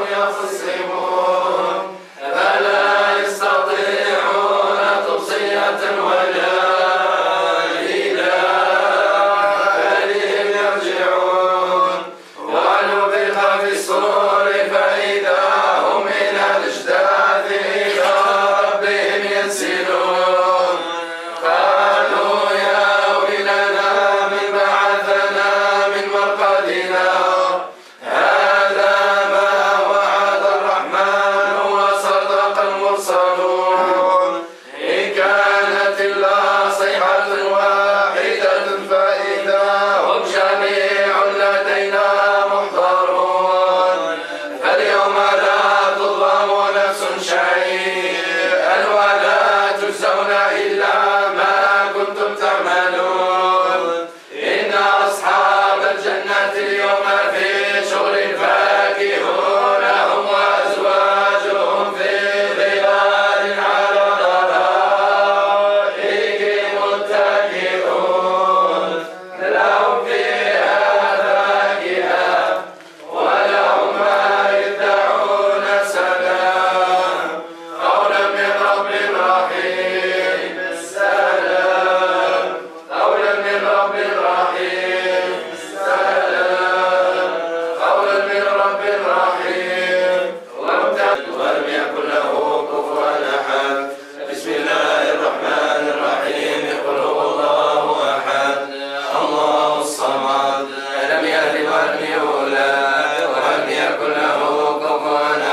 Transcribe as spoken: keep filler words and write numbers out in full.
يخصمون فلا يستطيعون توصية ولا إلى أهلهم يرجعون ونفخ في الصور فإذا هم من الأجداث إلى ربهم ينسلون قالوا يا ويلنا من بعثنا من مرقدنا هذا ما وعد الرحمن وصدق المرسلون إن كانت إلا صيحة واحدة فإذا هم جميع لدينا محضرون فاليوم لا تظلم نفس شيئا ولا تجزون إلا ما كنتم تعملون إن أصحاب الجنة اليوم في شغل فاكهون هم وأزواجهم في ظلال على الأرائك متكئون لهم فيها فاكهة ولهم ما يدعون سلام قولا من رب رحيم سلام قولا من رب رحيم سلام قولا من رب رحيم ولم يكن له كفوا أحد بسم الله الرحمن الرحيم قل هو الله أحد الله الصمد لم يلد ولم يولد ولم يكن له كفوا